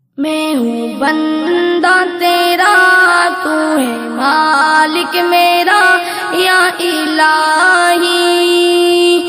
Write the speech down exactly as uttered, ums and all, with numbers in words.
मैं हूँ बंदा तेरा, तू है मालिक मेरा या इलाही।